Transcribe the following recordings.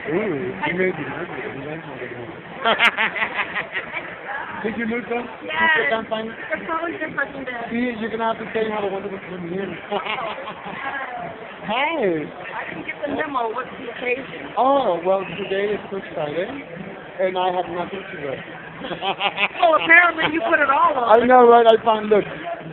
Ooh, you made me hungry. Did you move them? Yes. You sit down finally? They're probably different than this. See, you're going to have to say how the wonderful woman is. Hey. I didn't get the memo. What's the occasion? Oh, well, today is Good Friday, and I have nothing to wear. Oh, apparently you put it all I on. know, right? I found, look.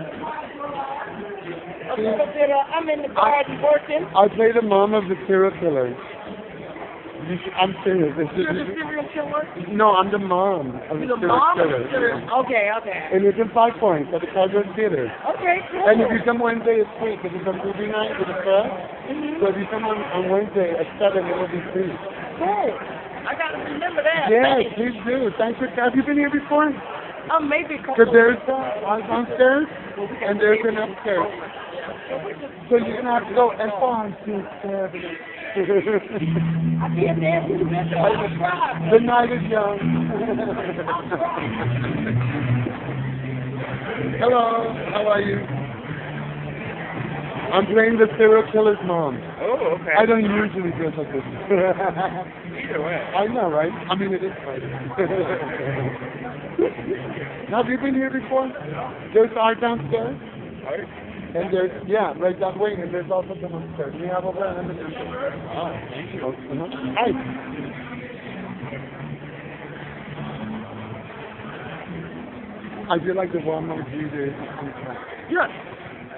I'm in the garden working. I play the mom of the serial killer. I'm serious. You're the serial killer? No, I'm the mom of the You're the serial mom of killer. the serial. Okay, okay. And it's in 5 Points at the Cargo Theater. Okay, cool. And if you come Wednesday, it's free because it's a movie night with a press. So if you come on Wednesday at 7, it will be free. Cool. I gotta remember that. Yes, Thanks. please do. Thanks for. Have you been here before? Maybe a couple. Because there's one downstairs and there's an upstairs. So you're gonna have to go and 1, 2, 7. I can't dance in the window. I'm trying. The night is young. Hello, how are you? I'm playing the serial killer's mom. Oh, okay. I don't usually dress like this. Either way. I know, right? I mean, it is Friday. Have you been here before? There's art downstairs. Art? And there's, yeah, right that way, and there's also some upstairs. We have over there. Oh, thank you. Hi. I feel like the Walmart user. Yes.